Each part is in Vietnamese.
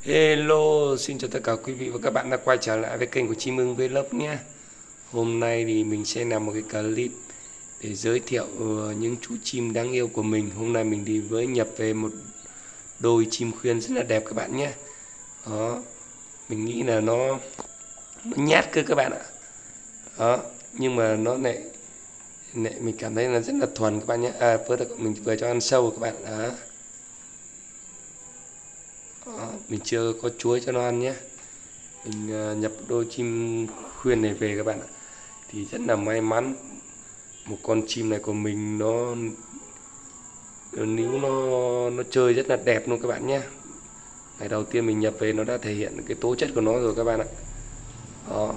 Hello, xin chào tất cả quý vị và các bạn đã quay trở lại với kênh của Chim Ưng Vlog nhé. Hôm nay thì mình sẽ làm một cái clip để giới thiệu những chú chim đáng yêu của mình. Hôm nay mình đi với nhập về một đôi chim khuyên rất là đẹp các bạn nhé. Đó, mình nghĩ là nó nhát cơ các bạn ạ. Đó, nhưng mà nó lại mình cảm thấy là rất là thuần các bạn nhé. Mình vừa cho ăn sâu các bạn. Đó, mình chưa có chuối cho nó ăn nhé. Mình nhập đôi chim khuyên này về các bạn ạ. Thì rất là may mắn, một con chim này của mình nó níu nó chơi rất là đẹp luôn các bạn nhé. Ngày đầu tiên mình nhập về nó đã thể hiện cái tố chất của nó rồi các bạn ạ. Đó,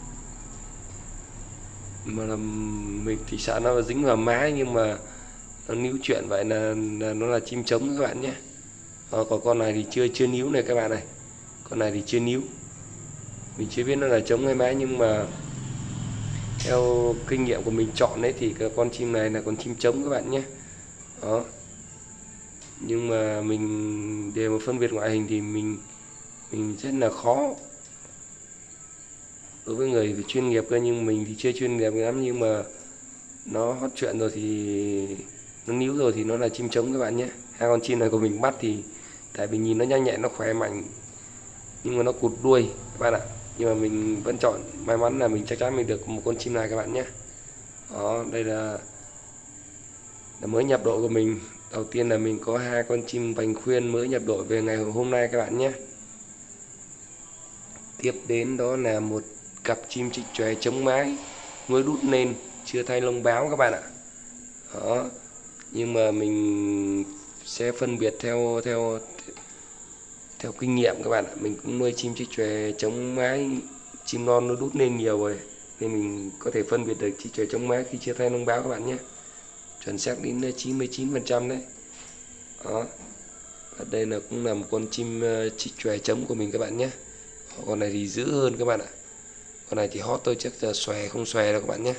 mà là mình thì sợ nó dính vào mái, nhưng mà nó níu chuyện vậy là nó là chim trống các bạn nhé. Còn con này thì chưa níu này các bạn này. Con này thì chưa níu, mình chưa biết nó là trống hay mái, nhưng mà theo kinh nghiệm của mình chọn đấy thì cái con chim này là con chim trống các bạn nhé. Đó, nhưng mà mình để mà phân biệt ngoại hình thì mình rất là khó đối với người phải chuyên nghiệp cơ, nhưng mình thì chưa chuyên nghiệp lắm. Nhưng mà nó hót chuyện rồi thì nó níu rồi thì nó là chim trống các bạn nhé. Hai con chim này của mình bắt thì tại vì nhìn nó nhanh nhẹn, nó khỏe mạnh, nhưng mà nó cụt đuôi các bạn ạ. Nhưng mà mình vẫn chọn, may mắn là mình chắc chắn mình được một con chim này các bạn nhé. Đó, đây là mới nhập đội của mình. Đầu tiên là mình có hai con chim vành khuyên mới nhập đội về ngày hôm nay các bạn nhé. Tiếp đến đó là một cặp chim chích chòe chống mái mới đút lên, chưa thay lông báo các bạn ạ. Đó, nhưng mà mình sẽ phân biệt theo kinh nghiệm các bạn ạ. Mình cũng nuôi chim chích chòe chống mái, chim non nó đút lên nhiều rồi nên mình có thể phân biệt được chích chòe chống mái khi chưa thay lông báo các bạn nhé. Chuẩn xác đến 99% đấy. Đó, và đây là cũng là một con chim chích chòe trống của mình các bạn nhé. Con này thì dữ hơn các bạn ạ. Con này thì hot thôi, chắc là xòe không xòe đâu các bạn nhé.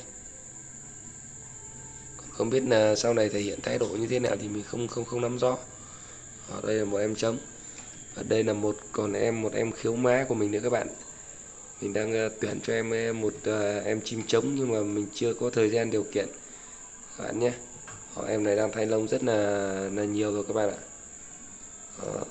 Còn không biết là sau này thể hiện thái độ như thế nào thì mình không nắm rõ. Đây là một em trống. Và đây là một em khiếu má của mình nữa các bạn. Mình đang tuyển cho em một em chim trống, nhưng mà mình chưa có thời gian điều kiện các bạn nhé. Em này đang thay lông rất là nhiều rồi các bạn ạ. Đó.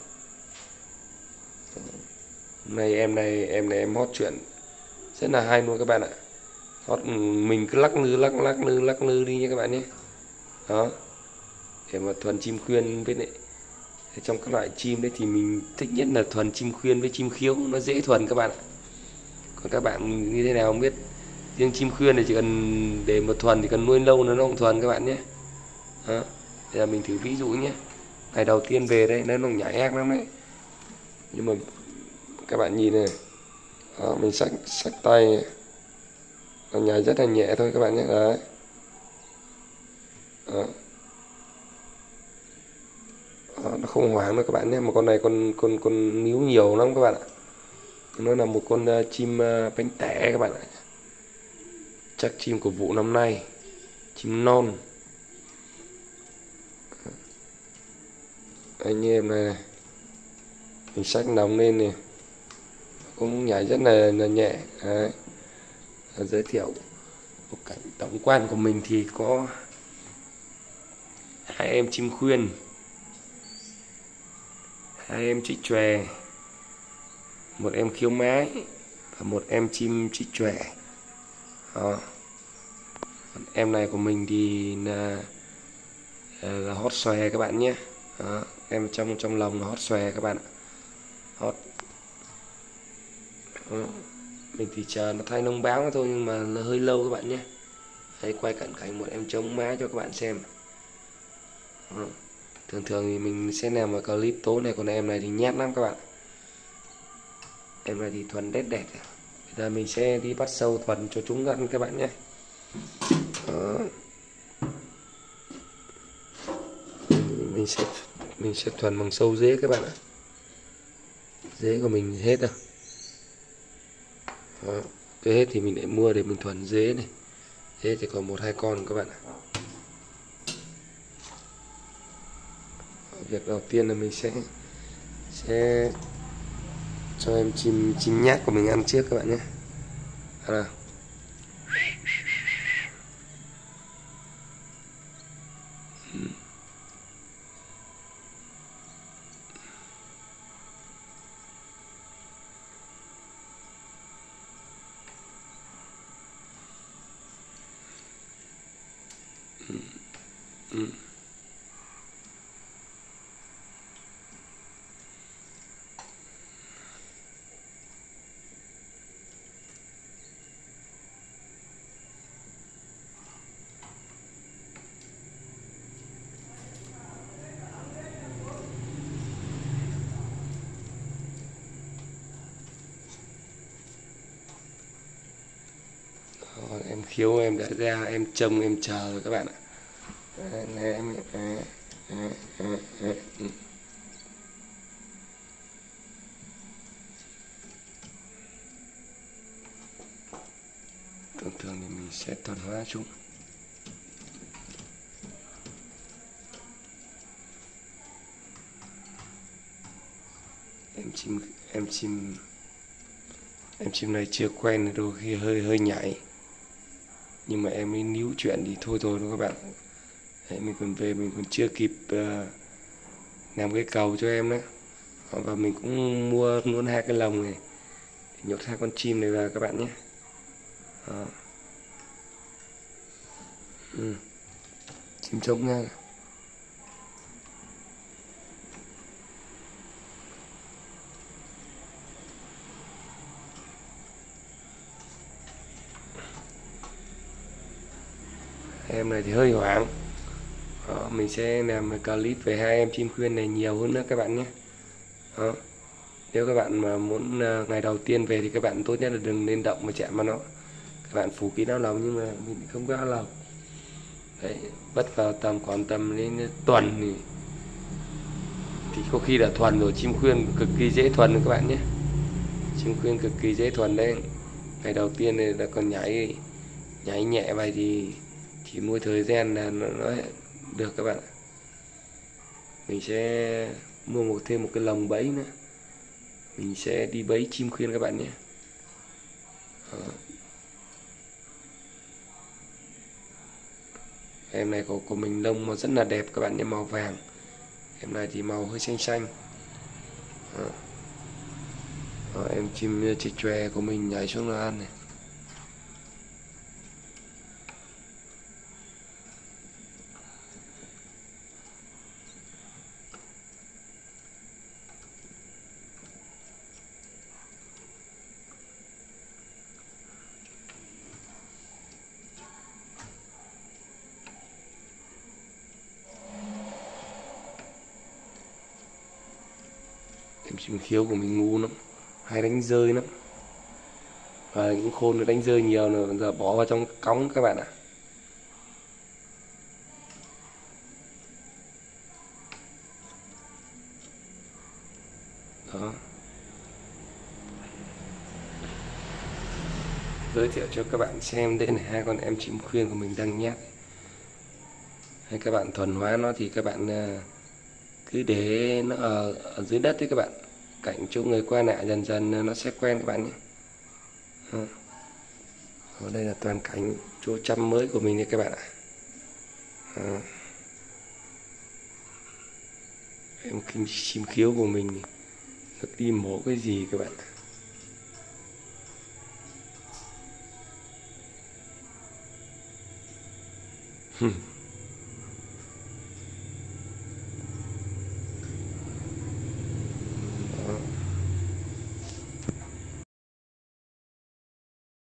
Hôm nay em này em hót chuyện rất là hay luôn các bạn ạ. Hót mình cứ lắc lư đi nha các bạn nhé. Đó, để mà thuần chim khuyên biết đấy. Trong các loại chim đấy thì mình thích nhất là thuần chim khuyên với chim khiếu, nó dễ thuần các bạn ạ. Còn các bạn như thế nào không biết. Riêng chim khuyên thì chỉ cần để một thuần thì cần nuôi lâu nó không thuần các bạn nhé. Đó, bây giờ mình thử ví dụ nhé. Ngày đầu tiên về đây nó nhảy ác lắm đấy, nhưng mà các bạn nhìn này. Đó, mình xách tay nó nhảy rất là nhẹ thôi các bạn nhé. Đấy. Đó. Đó, nó không hoảng đâu các bạn nhé. Mà con này con níu nhiều lắm các bạn ạ. Nó là một con chim bánh tẻ các bạn ạ. Chắc chim của vụ năm nay, chim non. Anh em này, mình xách nóng lên này, cũng nhảy rất là nhẹ. Đấy. Giới thiệu một cảnh tổng quan của mình thì có hai em chim khuyên, hai em chích chòe, một em khiếu mái và một em chim chích chòe. Em này của mình thì là hót xòe các bạn nhé. Đó, em trong lồng là hót xòe các bạn ạ. Hót. Đó, mình thì chờ nó thay lông báo thôi, nhưng mà nó hơi lâu các bạn nhé. Hãy quay cận cảnh một em trống má cho các bạn xem. Đó. Thường thì mình sẽ làm một clip tối này, còn em này thì nhát lắm các bạn. Em này thì thuần đét đẹt. Bây giờ mình sẽ đi bắt sâu thuần cho chúng ăn các bạn nhé. Đó. Mình sẽ thuần bằng sâu dế các bạn ạ. Dế của mình hết rồi. Đó. Cái hết thì mình lại mua để mình thuần dế này. Dế thì còn 1-2 con các bạn ạ. Việc đầu tiên là mình sẽ cho em chim nhát của mình ăn trước các bạn nhé. À, em khiếu em đã ra, em trông em chờ rồi các bạn ạ. Này em thường thường thì mình sẽ thuần hóa chúng. Em chim này chưa quen, đôi khi hơi nhảy, nhưng mà em ấy níu chuyện thì thôi rồi các bạn. Đấy, mình còn về mình còn chưa kịp làm cái cầu cho em đấy, và mình cũng mua luôn 2 cái lồng này để nhốt 2 con chim này vào các bạn nhé. Chim trống nha. Em này thì hơi hoảng. Mình sẽ làm clip về 2 em chim khuyên này nhiều hơn nữa các bạn nhé. Nếu các bạn mà muốn ngày đầu tiên về thì các bạn tốt nhất là đừng nên động mà chạm vào nó. Các bạn phủ kín áo lồng nhưng mà mình không có áo lồng. Đấy, vất vào còn tầm đến tuần thì có khi là thuần rồi. Chim khuyên cực kỳ dễ thuần các bạn nhé. Chim khuyên cực kỳ dễ thuần đấy. Ngày đầu tiên này là còn nhảy nhẹ vậy thì chỉ mua thời gian là nó được các bạn. Mình sẽ mua thêm một cái lồng bẫy nữa, mình sẽ đi bẫy chim khuyên các bạn nhé. Em này của mình lông mà rất là đẹp các bạn nhé, màu vàng. Em này thì màu hơi xanh xanh. Em chim chích chòe của mình nhảy xuống nó ăn này. Em chim khiếu của mình ngu lắm, hay đánh rơi lắm, và những khôn nó đánh rơi nhiều rồi giờ bỏ vào trong cống các bạn ạ. Đó, giới thiệu cho các bạn xem đây này, 2 con em chim khuyên của mình đang nhét. Hay các bạn thuần hóa nó thì các bạn cứ để nó ở dưới đất đấy các bạn, cạnh chỗ người qua lại dần dần nó sẽ quen các bạn nhé. Ở đây là toàn cảnh chỗ chăm mới của mình đấy các bạn ạ. Em chim khiếu của mình nó đi mổ cái gì các bạn.